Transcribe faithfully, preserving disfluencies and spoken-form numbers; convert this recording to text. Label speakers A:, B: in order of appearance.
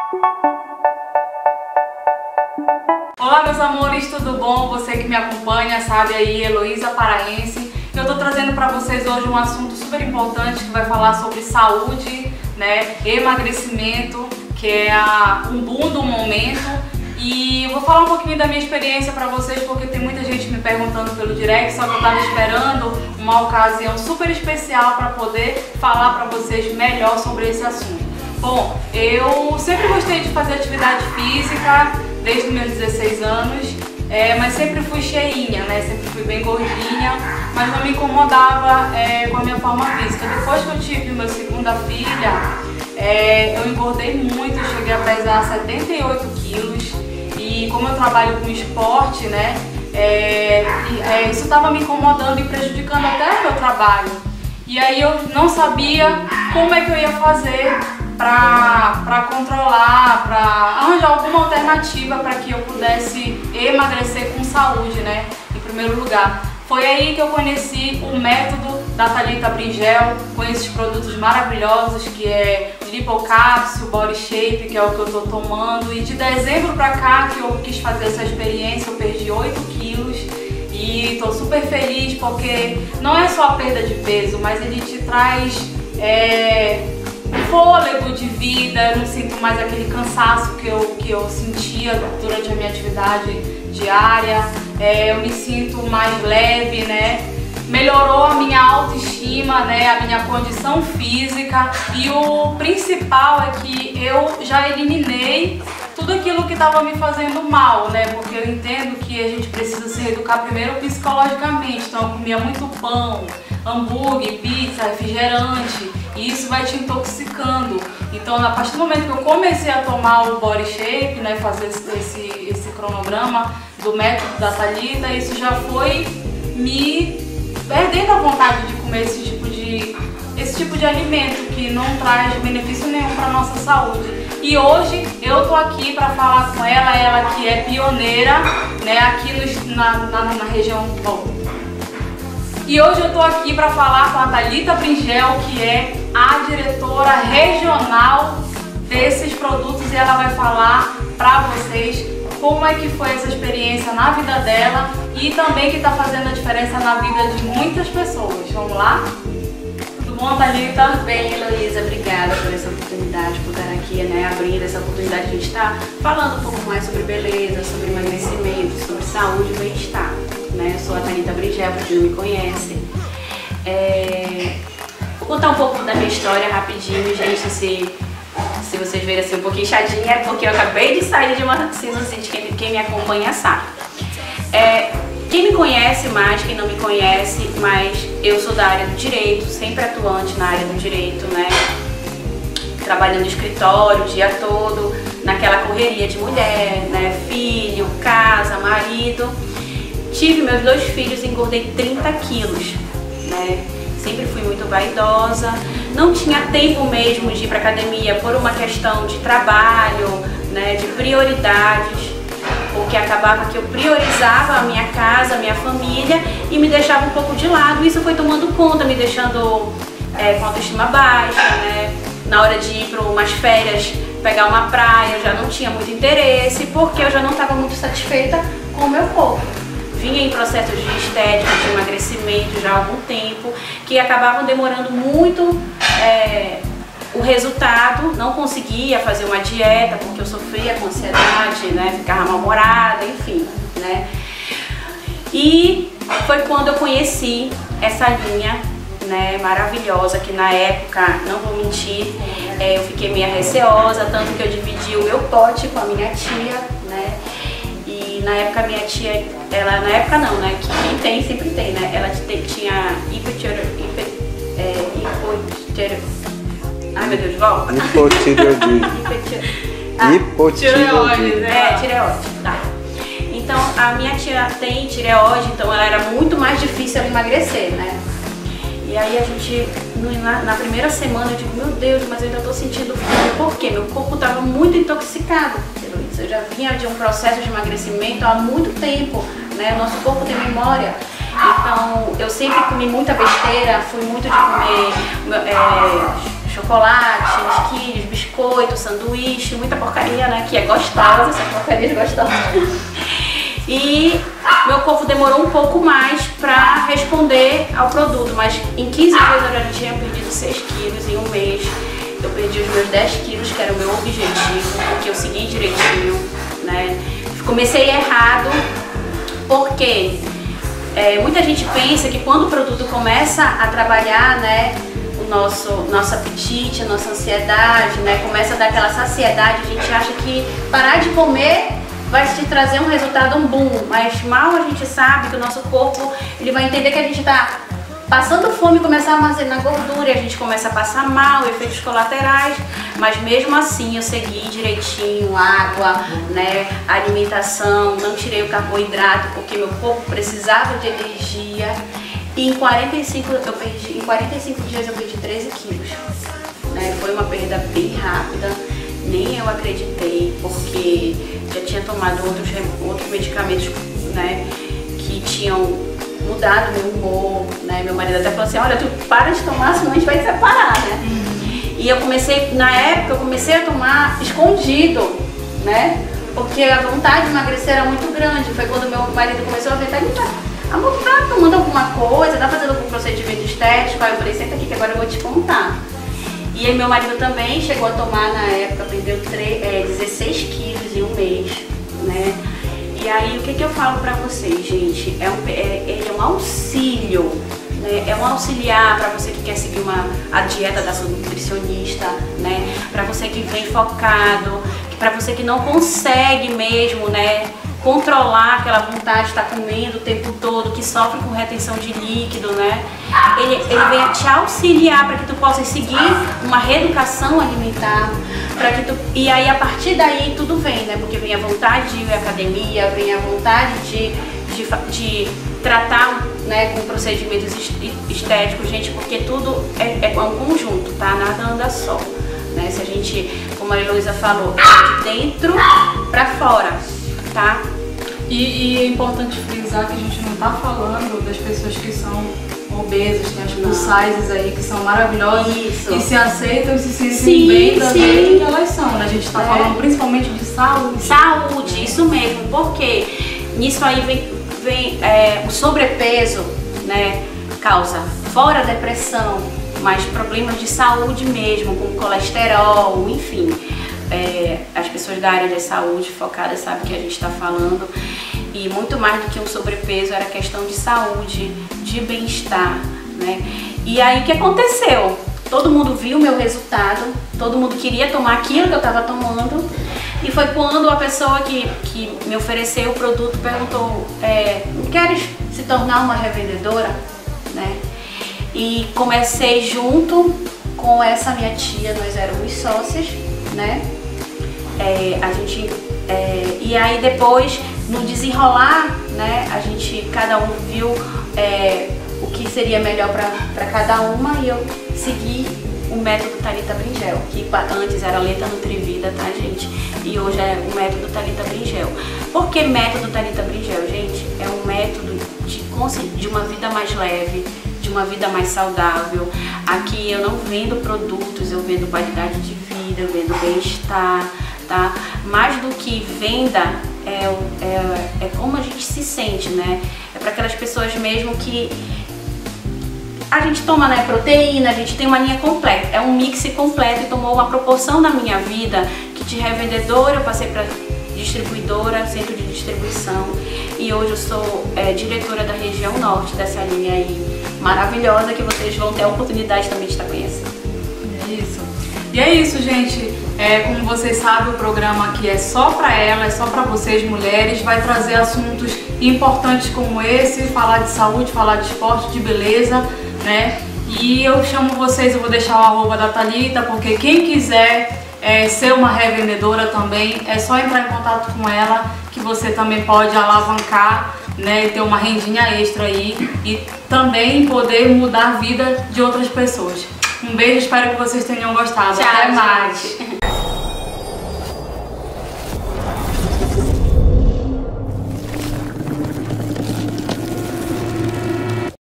A: Olá meus amores, tudo bom? Você que me acompanha sabe aí, Heloísa Paraense. Eu tô trazendo para vocês hoje um assunto super importante que vai falar sobre saúde, né, emagrecimento, que é a, um boom do momento. E eu vou falar um pouquinho da minha experiência para vocês, porque tem muita gente me perguntando pelo direct, só que eu tava esperando uma ocasião super especial para poder falar para vocês melhor sobre esse assunto. Bom, eu sempre gostei de fazer atividade física, desde os meus dezesseis anos, é, mas sempre fui cheinha, né? Sempre fui bem gordinha, mas não me incomodava é, com a minha forma física. Depois que eu tive minha segunda filha, é, eu engordei muito, eu cheguei a pesar setenta e oito quilos e como eu trabalho com esporte, né? É, é, isso estava me incomodando e prejudicando até o meu trabalho. E aí eu não sabia como é que eu ia fazer para controlar, para arranjar alguma alternativa para que eu pudesse emagrecer com saúde, né? Em primeiro lugar. Foi aí que eu conheci o método da Thalita Bringel, com esses produtos maravilhosos que é Lipocapsule, Body Shape, que é o que eu tô tomando. E de dezembro pra cá que eu quis fazer essa experiência, eu perdi oito quilos. E tô super feliz porque não é só a perda de peso, mas ele te traz é, fôlego de vida. Eu não sinto mais aquele cansaço que eu, que eu sentia durante a minha atividade diária. É, eu me sinto mais leve, né? Melhorou a minha autoestima, né? A minha condição física. E o principal é que eu já eliminei tudo aquilo que estava me fazendo mal, né? Porque eu entendo que a gente precisa se educar primeiro psicologicamente. Então eu comia muito pão, hambúrguer, pizza, refrigerante, e isso vai te intoxicando. Então a partir do momento que eu comecei a tomar o Body Shape, né, fazer esse, esse cronograma do método da Thalita, isso já foi me perdendo a vontade de comer esse tipo de, esse tipo de alimento que não traz benefício nenhum para nossa saúde. E hoje eu tô aqui para falar com ela, ela que é pioneira, né, aqui no, na, na, na região. Bom, e hoje eu tô aqui para falar com a Thalita Bringel, que é a diretora regional desses produtos, e ela vai falar para vocês como é que foi essa experiência na vida dela e também que está fazendo a diferença na vida de muitas pessoas. Vamos lá? Tudo bom, Thalita?
B: Tudo bem, Heloísa. Obrigada por essa oportunidade, por estar aqui, né, abrindo essa oportunidade de a gente estar falando um pouco mais sobre beleza, sobre emagrecimento, sobre saúde e bem-estar. Né? Eu sou a Thalita Bringel, para quem não me conhece. É... Vou contar um pouco da minha história rapidinho, gente. Se, se vocês verem assim um pouquinho chatinha, é porque eu acabei de sair de uma sinusite, quem, quem me acompanha sabe. É, quem me conhece mais, quem não me conhece, mas eu sou da área do direito, sempre atuante na área do direito, né? Trabalhando no escritório o dia todo, naquela correria de mulher, né? Filho, casa, marido. Tive meus dois filhos e engordei trinta quilos, né? Sempre fui muito vaidosa, não tinha tempo mesmo de ir para academia por uma questão de trabalho, né, de prioridades, porque acabava que eu priorizava a minha casa, a minha família e me deixava um pouco de lado. Isso foi tomando conta, me deixando é, com autoestima baixa, né? Na hora de ir para umas férias, pegar uma praia, eu já não tinha muito interesse, porque eu já não estava muito satisfeita com o meu corpo. Vinha em processos de estética, de emagrecimento já há algum tempo, que acabavam demorando muito é, o resultado. Não conseguia fazer uma dieta porque eu sofria com ansiedade, né, ficava mal-humorada, enfim, né. E foi quando eu conheci essa linha, né, maravilhosa, que na época, não vou mentir, é, eu fiquei meio receosa, tanto que eu dividi o meu pote com a minha tia, né. Na época a minha tia, ela, na época não, né, que quem tem sempre tem, né, ela tinha hipotireoidite, hiper, é, hipotireoidite, ai meu Deus, volta.
C: Hipotireoidite.
B: ah,
C: Hipotireoidite.
B: É, tireoide, tá. Então a minha tia tem tireoide, então ela era muito mais difícil ela emagrecer, né. E aí a gente, na, na primeira semana eu digo, meu Deus, mas eu ainda tô sentindo fome, por quê? Meu corpo tava muito intoxicado. Eu já vinha de um processo de emagrecimento há muito tempo, né? Nosso corpo tem memória. Então, eu sempre comi muita besteira, fui muito de comer é, chocolate, esquilhos, biscoito. biscoito, sanduíche, muita porcaria, né? Que é gostosa, essa porcaria é gostosa. E meu corpo demorou um pouco mais para responder ao produto, mas em quinze dias eu já tinha perdido seis quilos, em um mês eu perdi os meus dez quilos, que era o meu objetivo, porque eu segui direitinho, né? Comecei errado, porque é, muita gente pensa que quando o produto começa a trabalhar, né, o nosso, nosso apetite, a nossa ansiedade, né, começa a dar aquela saciedade, a gente acha que parar de comer vai te trazer um resultado, um boom, mas mal a gente sabe que o nosso corpo ele vai entender que a gente está passando fome e começa a armazenar gordura, e a gente começa a passar mal, efeitos colaterais, mas mesmo assim eu segui direitinho, água, né, alimentação, não tirei o carboidrato porque meu corpo precisava de energia, e em quarenta e cinco, eu perdi, em quarenta e cinco dias eu perdi treze quilos, né, foi uma perda bem rápida. Nem eu acreditei, porque já tinha tomado outros, outros medicamentos, né, que tinham mudado meu humor, né, meu marido até falou assim, olha, tu para de tomar, senão a gente vai se separar, né. Uhum. E eu comecei, na época, eu comecei a tomar escondido, né, porque a vontade de emagrecer era muito grande. Foi quando meu marido começou a ver, tá, amor, tá tomando alguma coisa, tá fazendo algum procedimento estético? Aí eu falei, senta aqui que agora eu vou te contar. E aí meu marido também chegou a tomar na época, perdeu é, dezesseis quilos em um mês, né? E aí o que, que eu falo pra vocês, gente? É um, é, ele é um auxílio, né? É um auxiliar pra você que quer seguir uma, a dieta da sua nutricionista, né? Pra você que vem focado, pra você que não consegue mesmo, né, controlar aquela vontade de estar comendo o tempo todo, que sofre com retenção de líquido, né? Ele, ele vem te auxiliar para que tu possa seguir uma reeducação alimentar, para que tu, e aí a partir daí tudo vem, né? Porque vem a vontade de ir à academia, vem a vontade de, de, de tratar, né, com procedimentos estéticos, gente, porque tudo é, é um conjunto, tá? Nada anda só, né? Se a gente, como a Heloísa falou, é de dentro para fora, tá?
A: E, e é importante frisar que a gente não tá falando das pessoas que são obesas, tem as plus sizes aí que são maravilhosas. Isso. E se aceitam e se sentem sim, bem da que elas são, né? A gente tá é. falando principalmente de saúde.
B: Saúde, isso mesmo, porque nisso aí vem, vem é, o sobrepeso, né, causa fora depressão, mas problemas de saúde mesmo, como colesterol, enfim. É, as pessoas da área de saúde focadas sabem o que a gente está falando, e muito mais do que um sobrepeso era questão de saúde, de bem-estar, né? E aí o que aconteceu? Todo mundo viu o meu resultado, todo mundo queria tomar aquilo que eu estava tomando, e foi quando a pessoa que, que me ofereceu o produto perguntou, é, não queres se tornar uma revendedora? Né? E comecei junto com essa minha tia, nós éramos sócias, né? É, a gente, é, e aí depois, no desenrolar, né, a gente, cada um viu é, o que seria melhor para cada uma, e eu segui o método Thalita Bringel, que antes era Lenta Nutrivida, tá, gente? E hoje é o método Thalita Bringel. Por que método Thalita Bringel, gente? É um método de, de uma vida mais leve, de uma vida mais saudável. Aqui eu não vendo produtos, eu vendo qualidade de vida, eu vendo bem-estar, tá? Mais do que venda, é, é, é como a gente se sente, né? É para aquelas pessoas mesmo que a gente toma, né, proteína, a gente tem uma linha completa, é um mix completo, e tomou uma proporção na minha vida que de revendedora eu passei para distribuidora, centro de distribuição, e hoje eu sou é, diretora da região norte dessa linha aí maravilhosa, que vocês vão ter a oportunidade também de estar conhecendo.
A: É isso. E é isso, gente. É, como vocês sabem, o programa aqui é só para elas, é só para vocês mulheres, vai trazer assuntos importantes como esse, falar de saúde, falar de esporte, de beleza, né? E eu chamo vocês, eu vou deixar o arroba da Thalita, porque quem quiser é, ser uma revendedora também, é só entrar em contato com ela, que você também pode alavancar, né, ter uma rendinha extra aí e também poder mudar a vida de outras pessoas. Um beijo, espero que vocês tenham gostado.
B: Tchau,
A: até mais.
B: Gente.